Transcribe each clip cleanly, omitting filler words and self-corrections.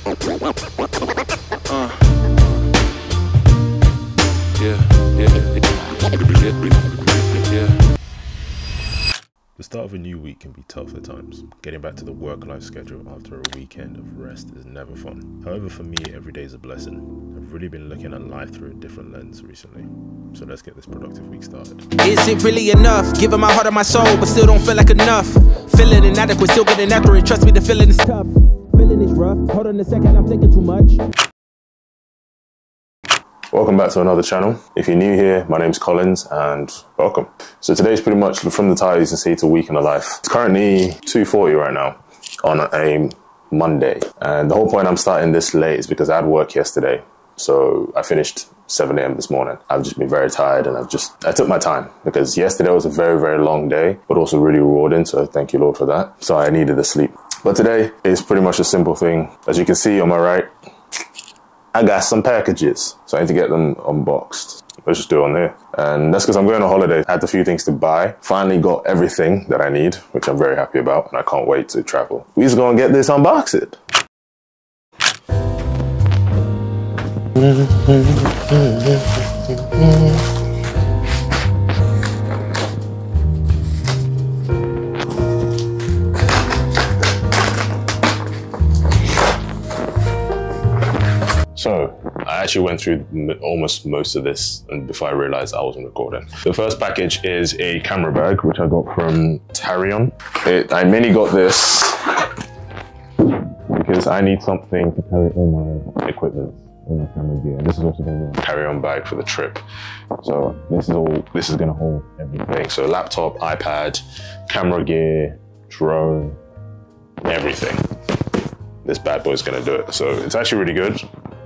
The start of a new week can be tough at times. Getting back to the work-life schedule after a weekend of rest is never fun. However, for me, every day is a blessing. I've really been looking at life through a different lens recently. So let's get this productive week started. Is it really enough? Giving my heart and my soul, but still don't feel like enough. Feeling inadequate, still getting after it. Trust me, the feeling is tough. Feeling is rough. Hold on a second, I'm thinking too much. Welcome back to another channel. If you're new here, my name's Collins and welcome. So today's pretty much, from the title you can see, it's a week in the life. It's currently 2:40 right now on a Monday. And the whole point I'm starting this late is because I had work yesterday. So I finished 7 a.m. this morning. I've just been very tired and I took my time because yesterday was a very, very long day, but also really rewarding. So thank you, Lord, for that. So I needed the sleep. But today is pretty much a simple thing. As you can see on my right, I got some packages, so I need to get them unboxed. Let's just do it on there. And that's because I'm going on holiday. I had a few things to buy. Finally got everything that I need, which I'm very happy about, and I can't wait to travel. We just gonna get this unboxed. So I actually went through almost most of this and before I realized I wasn't recording. The first package is a camera bag, which I got from Tarion. I mainly got this because I need something to carry all my equipment, all my camera gear. This is also going to be a carry-on bag for the trip. So this is going to hold everything. So laptop, iPad, camera gear, drone, everything. This bad boy is going to do it. So it's actually really good.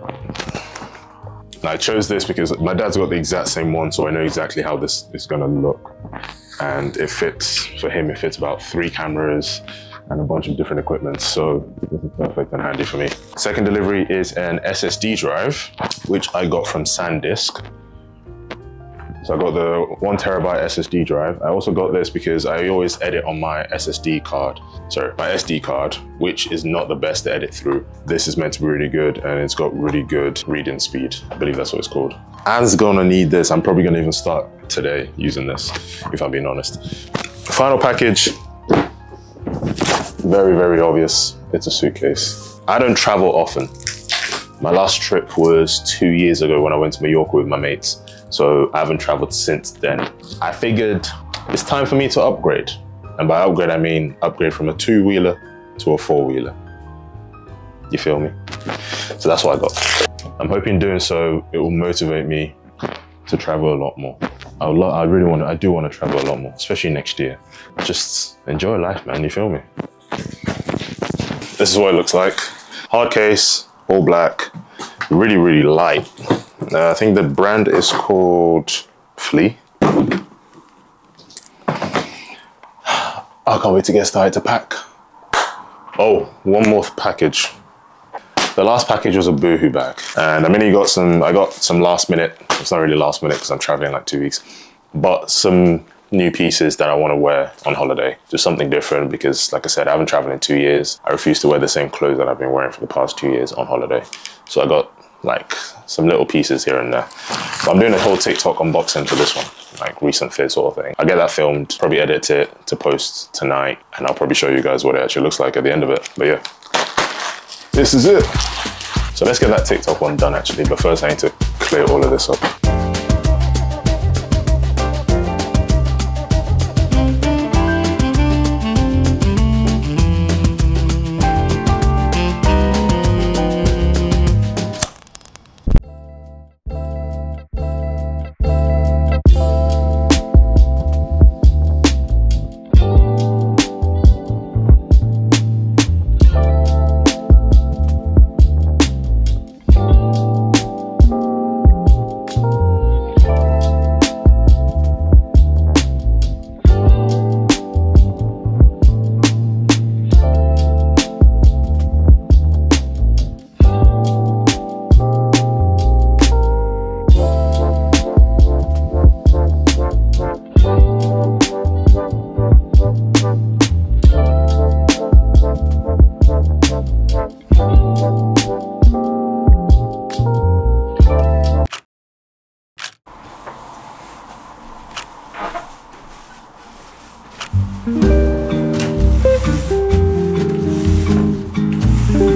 I chose this because my dad's got the exact same one, so I know exactly how this is gonna look. And it fits, for him, it fits about 3 cameras and a bunch of different equipment, so this is perfect and handy for me. Second delivery is an SSD drive, which I got from SanDisk. So I got the 1 terabyte SSD drive. I also got this because I always edit on my SD card, which is not the best to edit through. This is meant to be really good and it's got really good reading speed. I believe that's what it's called. Anne's gonna need this. I'm probably gonna even start today using this, if I'm being honest. Final package, very, very obvious. It's a suitcase. I don't travel often. My last trip was 2 years ago when I went to Mallorca with my mates. So I haven't traveled since then. I figured it's time for me to upgrade. And by upgrade, I mean upgrade from a 2-wheeler to a 4-wheeler. You feel me? So that's what I got. I'm hoping doing so, it will motivate me to travel a lot more. I do want to travel a lot more, especially next year. Just enjoy life, man, you feel me? This is what it looks like. Hard case, all black, really, really light. I think the brand is called Flea. I can't wait to get started to pack. Oh, one more package. The last package was a Boohoo bag. And I got some last minute, it's not really last minute because I'm traveling like 2 weeks, but some new pieces that I want to wear on holiday. Just something different because, like I said, I haven't traveled in 2 years. I refuse to wear the same clothes that I've been wearing for the past 2 years on holiday. So I got like some little pieces here and there. But I'm doing a whole TikTok unboxing for this one, like recent fit sort of thing. I'll get that filmed, probably edit it to post tonight, and I'll probably show you guys what it actually looks like at the end of it. But yeah, this is it. So let's get that TikTok one done actually, but first I need to clear all of this up.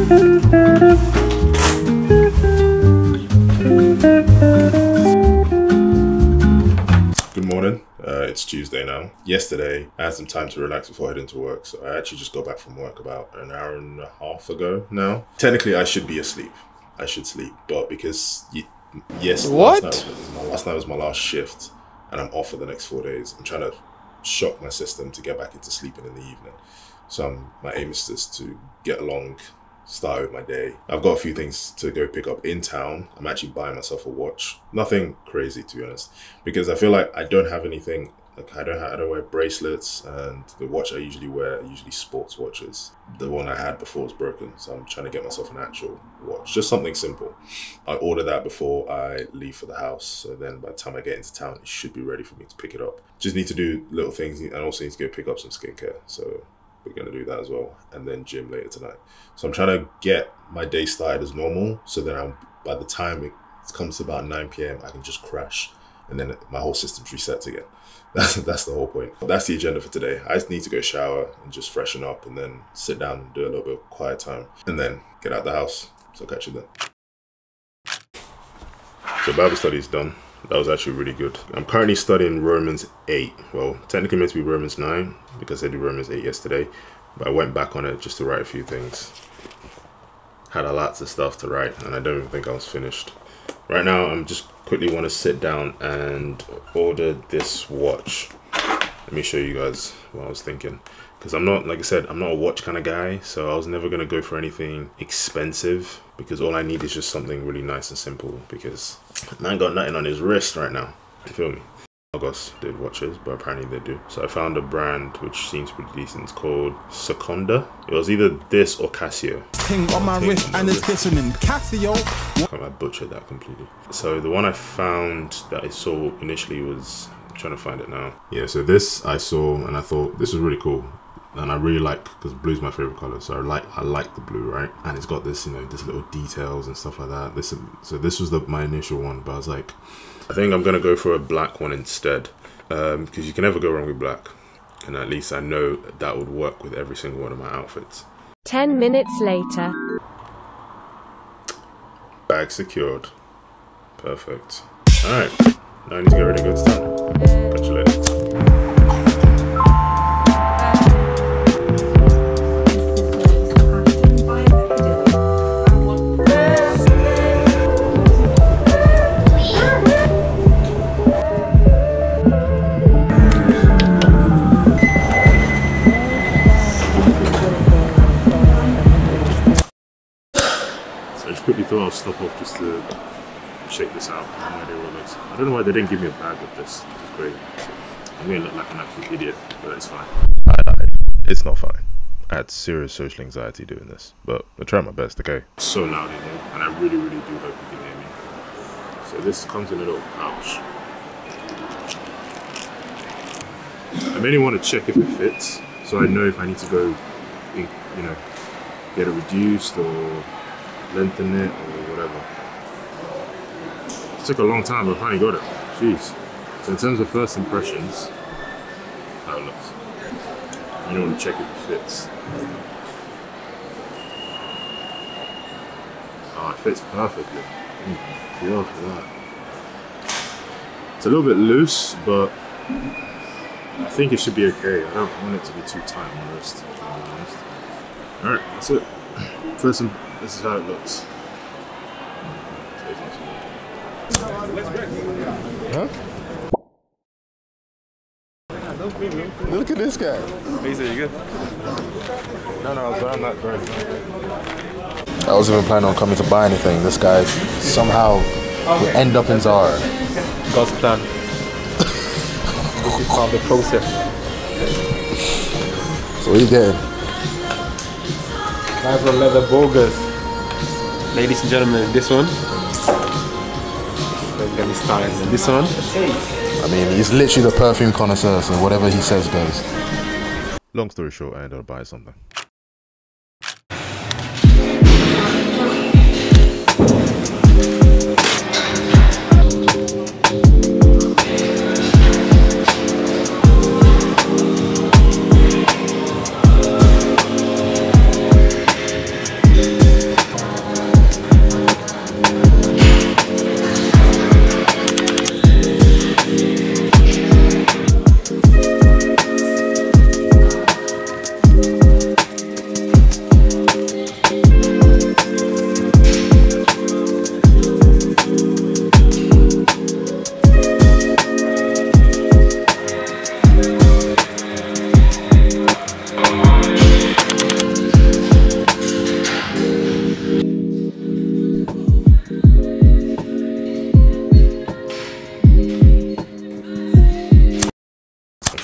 Good morning. It's Tuesday now. Yesterday, I had some time to relax before heading to work, so I actually just got back from work about an hour and a half ago now. Technically, I should be asleep. I should sleep, but because yes, last night was my last shift, and I'm off for the next 4 days. I'm trying to shock my system to get back into sleeping in the evening. So my aim is just to get along, start with my day. I've got a few things to go pick up in town. I'm actually buying myself a watch. Nothing crazy, to be honest, because I feel like I don't have anything. Like I don't wear bracelets, and the watch I usually wear are usually sports watches. The one I had before was broken, so I'm trying to get myself an actual watch, just something simple. I order that before I leave for the house, so then by the time I get into town, it should be ready for me to pick it up. Just need to do little things, and also need to go pick up some skincare. So we're gonna do that as well, and then gym later tonight. So I'm trying to get my day started as normal, so then by the time it comes to about 9 p.m, I can just crash, and then my whole system's resets again. That's the whole point. That's the agenda for today. I just need to go shower and just freshen up, and then sit down and do a little bit of quiet time, and then get out the house. So I'll catch you then. So Bible study is done. That was actually really good. I'm currently studying Romans 8. Well, technically meant to be Romans 9 because I did Romans 8 yesterday, but I went back on it just to write a few things. Had a lots of stuff to write, and I don't even think I was finished. Right now, I'm just quickly want to sit down and order this watch. Let me show you guys what I was thinking. Because I'm not, like I said, I'm not a watch kind of guy, so I was never going to go for anything expensive, because all I need is just something really nice and simple, because man got nothing on his wrist right now. You feel me? Argos did watches, but apparently they do. So I found a brand which seems pretty decent. It's called Seconda. It was either this or Casio. Ting on my wrist and it's glistening. Casio. I butchered that completely. So the one I found that I saw initially was, I'm trying to find it now. Yeah, so this I saw and I thought this was really cool. And I really like, because blue's my favorite color, so I like the blue, right? And it's got this, you know, this little details and stuff like that. So this was my initial one, but I was like, I think I'm gonna go for a black one instead, because you can never go wrong with black, and at least I know that would work with every single one of my outfits. 10 minutes later. Bag secured. Perfect. All right, now I need to get ready to go to town. Catch you later. Quickly thought I'll stop off just to check this out. I have no idea what it looks. I don't know why they didn't give me a bag with this, which is great. I'm gonna look like an absolute idiot, but it's fine. I lied. It's not fine. I had serious social anxiety doing this, but I tried my best, okay? It's so loud in here, and I really, really do hope you can hear me. So this comes in a little pouch. I mainly want to check if it fits, so I know if I need to go, you know, get it reduced or lengthen it or whatever. It took a long time, but I finally got it. Jeez. So in terms of first impressions, how it looks. You don't want to check if it fits. Oh, it fits perfectly. Feel for that. It's a little bit loose, but I think it should be okay. I don't want it to be too tight on the wrist, to be honest. Alright, that's it. First, this is how it looks. Huh? Look at this guy. He said you good? No, but I'm not very good. I wasn't even planning on coming to buy anything. This guy somehow will end up in Zara. God's plan. This is part of the process. So what are you getting? Vibro leather bogus. Ladies and gentlemen, this one. Don't get me started. And this one. I mean, he's literally the perfume connoisseur, so whatever he says goes. Long story short, I ended up buying something.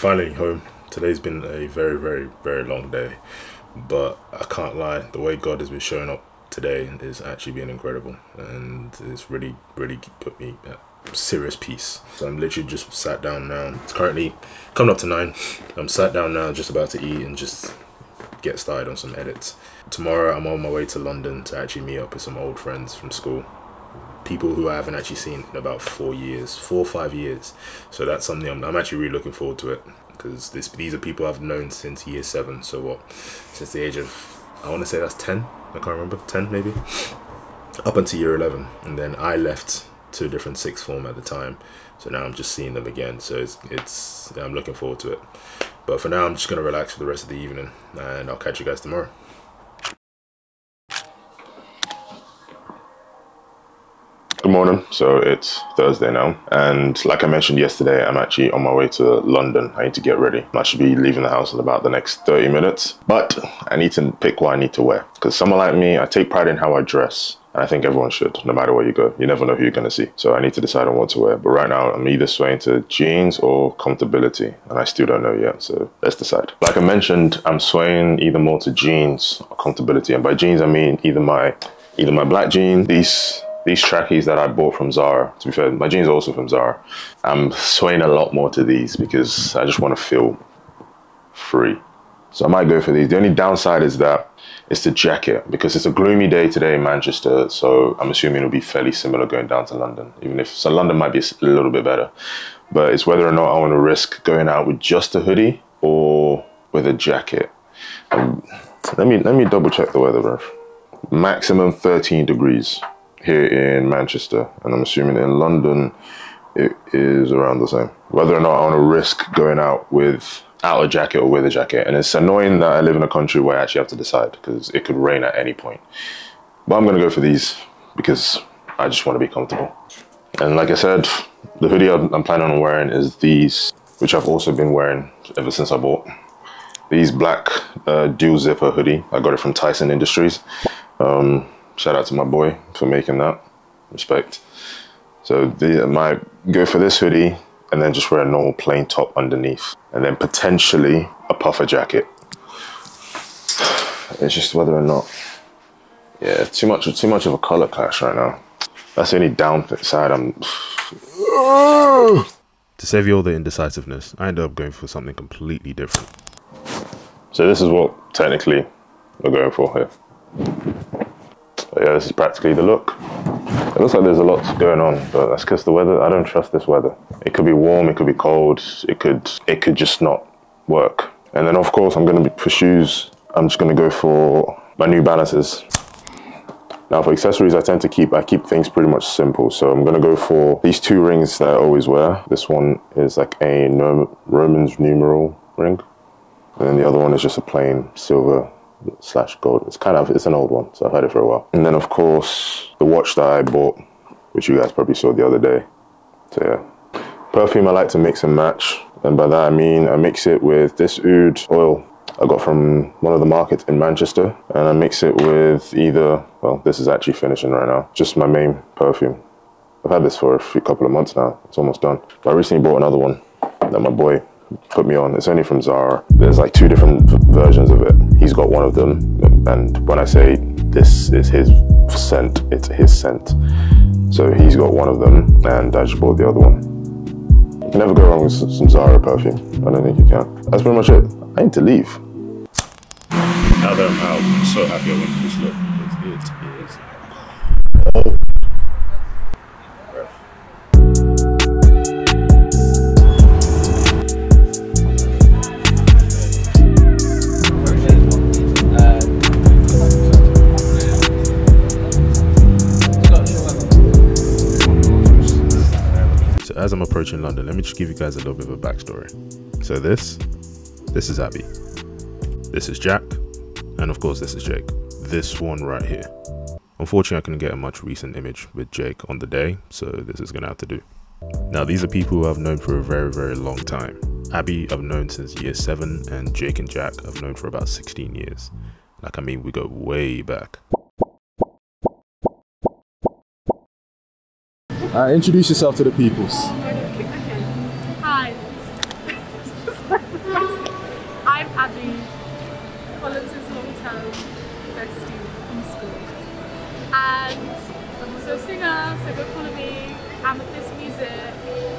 finally home. Today's been a very, very, very long day, but I can't lie, the way God has been showing up today is actually been incredible, and it's really, really put me at serious peace. So I'm literally just sat down now. It's currently coming up to 9. I'm sat down now, just about to eat and just get started on some edits. Tomorrow I'm on my way to London to actually meet up with some old friends from school. People who I haven't actually seen in about 4 or 5 years. So that's something I'm actually really looking forward to it, because these are people I've known since year 7. So what? Since the age of, I want to say that's 10. I can't remember, 10 maybe. Up until year 11, and then I left to a different sixth form at the time. So now I'm just seeing them again. So it's I'm looking forward to it. But for now, I'm just gonna relax for the rest of the evening, and I'll catch you guys tomorrow. Good morning. So it's Thursday now, and like I mentioned yesterday, I'm actually on my way to London. I need to get ready. I should be leaving the house in about the next 30 minutes, but I need to pick what I need to wear, because someone like me, I take pride in how I dress, and I think everyone should, no matter where you go. You never know who you're going to see. So I need to decide on what to wear. But right now, I'm either swaying to jeans or comfortability, and I still don't know yet. So let's decide. Like I mentioned, I'm swaying either more to jeans or comfortability, and by jeans I mean either my black jeans, these trackies that I bought from Zara. To be fair, my jeans are also from Zara. I'm swaying a lot more to these because I just want to feel free. So I might go for these. The only downside is that it's the jacket, because it's a gloomy day today in Manchester. So I'm assuming it'll be fairly similar going down to London, even if so London might be a little bit better. But it's whether or not I want to risk going out with just a hoodie or with a jacket. Let me double check the weather, bro. Maximum 13 degrees. Here in Manchester, and I'm assuming in London it is around the same. Whether or not I want to risk going out without a jacket or with a jacket, and it's annoying that I live in a country where I actually have to decide, because it could rain at any point. But I'm gonna go for these because I just want to be comfortable. And like I said, the hoodie I'm planning on wearing is these, which I've also been wearing ever since I bought these black dual zipper hoodie. I got it from Tyson Industries. Shout out to my boy for making that. Respect. So I might go for this hoodie and then just wear a normal plain top underneath, and then potentially a puffer jacket. It's just whether or not, yeah, too much of a color clash right now. That's the only downside. To save you all the indecisiveness, I ended up going for something completely different. So this is what technically we're going for here. But yeah, this is practically the look. It looks like there's a lot going on, but that's because the weather, I don't trust this weather. It could be warm, it could be cold, it could just not work. And then of course for shoes, I'm just gonna go for my New Balances. Now for accessories, I keep things pretty much simple. So I'm gonna go for these 2 rings that I always wear. This one is like a Roman's numeral ring. And then the other one is just a plain silver / gold. It's an old one, so I've had it for a while. And then of course the watch that I bought, which you guys probably saw the other day. So yeah, perfume I like to mix and match, and by that I mean I mix it with this oud oil I got from one of the markets in Manchester, and I mix it with either, well, this is actually finishing right now, just my main perfume. I've had this for a couple of months now. It's almost done. But I recently bought another one that my boy put me on. It's only from Zara. There's like 2 different versions of it. He's got one of them, and when I say this is his scent, it's his scent. So he's got one of them, and I just bought the other one. You can never go wrong with some Zara perfume. I don't think you can. That's pretty much it. I need to leave. Now that I'm out, I'm so happy I went for this look, because it is cold. As I'm approaching London, let me just give you guys a little bit of a backstory. So this is Abby, this is Jack, and of course this is Jake. This one right here. Unfortunately, I couldn't get a much recent image with Jake on the day, so this is gonna have to do. Now these are people who I've known for a very, very long time. Abby I've known since year 7, and Jake and Jack I've known for about 16 years. Like, I mean, we go way back. Introduce yourself to the peoples. Hi. And I'm also a singer, so go follow me. Amethyst Music.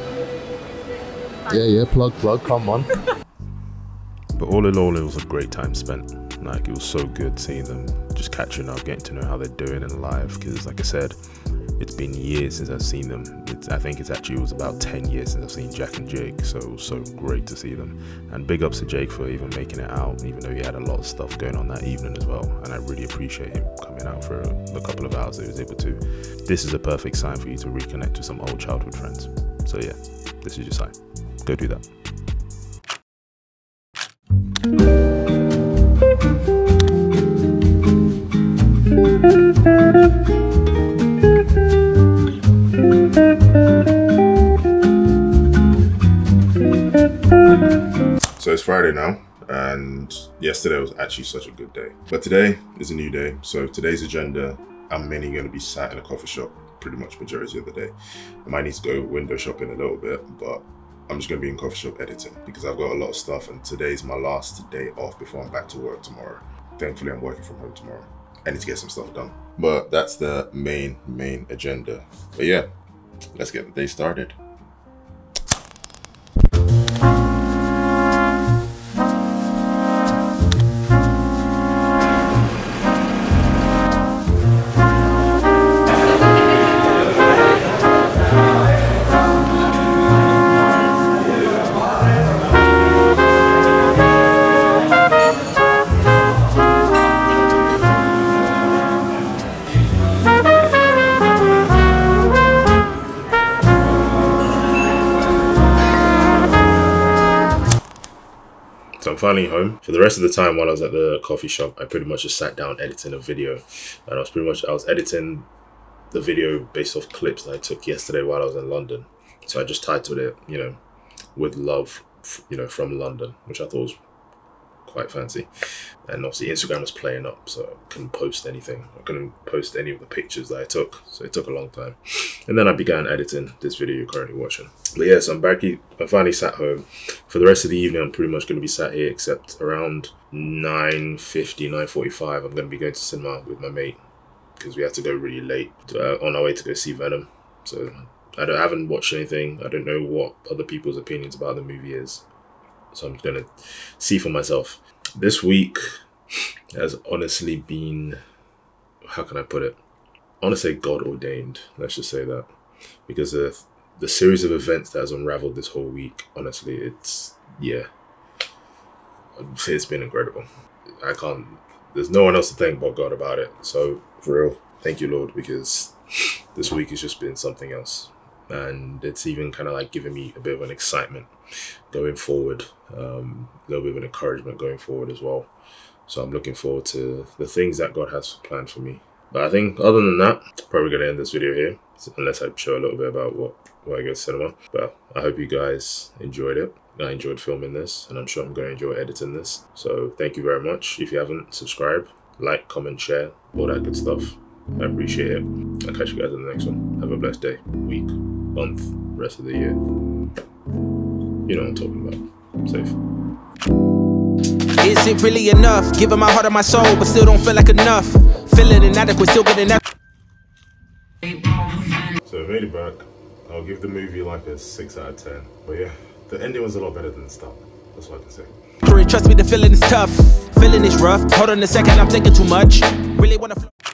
Yeah, plug, come on. But all in all, it was a great time spent. Like, it was so good seeing them, just catching up, getting to know how they're doing in live. Because, like I said, it's been years since I've seen them. I think it was about 10 years since I've seen Jack and Jake. So it was so great to see them. And big ups to Jake for even making it out, even though he had a lot of stuff going on that evening as well. And I really appreciate him coming out for the couple of hours that he was able to. This is a perfect sign for you to reconnect with some old childhood friends. So yeah, this is your sign. Go do that. So it's Friday now, and yesterday was actually such a good day. But today is a new day. So today's agenda, I'm mainly going to be sat in a coffee shop pretty much majority of the day. I might need to go window shopping a little bit, but I'm just going to be in coffee shop editing because I've got a lot of stuff, and today's my last day off before I'm back to work tomorrow. Thankfully, I'm working from home tomorrow. I need to get some stuff done. But that's the main agenda. But yeah, let's get the day started. So I'm finally home. For the rest of the time while I was at the coffee shop, I pretty much just sat down editing a video. And I was editing the video based off clips that I took yesterday while I was in London. So I just titled it, you know, With Love, you know, from London, which I thought was quite fancy. And obviously Instagram was playing up, so I couldn't post anything. I couldn't post any of the pictures that I took, so it took a long time. And then I began editing this video you're currently watching. But yeah, so I finally sat home. For the rest of the evening, I'm pretty much going to be sat here, except around 9:50, 9:45, I'm going to be going to cinema with my mate, because we have to go really late on our way to go see Venom. So I haven't watched anything. I don't know what other people's opinions about the movie is. So I'm going to see for myself. This week has honestly been, how can I put it? I want to say God ordained. Let's just say that. Because the series of events that has unraveled this whole week, honestly, it's been incredible. There's no one else to thank but God about it. So for real, thank you, Lord, because this week has just been something else. And it's even kind of like giving me a bit of an excitement going forward, a little bit of an encouragement going forward as well. So I'm looking forward to the things that God has planned for me. But I think other than that, probably going to end this video here, unless I show a little bit about why I go to cinema. But I hope you guys enjoyed it. I enjoyed filming this, and I'm sure I'm going to enjoy editing this. So thank you very much. If you haven't, subscribe, like, comment, share, all that good stuff. I appreciate it. I'll catch you guys in the next one. Have a blessed day, week, month, rest of the year. You know what I'm talking about. Safe. Is it really enough? Giving my heart and my soul, but still don't feel like enough. Feeling inadequate, still getting that. So I made it back. I'll give the movie like a 6 out of 10. But yeah, the ending was a lot better than the start. That's what I can say. Trust me, the feeling is tough. Feeling is rough. Hold on a second, I'm thinking too much. Really wanna.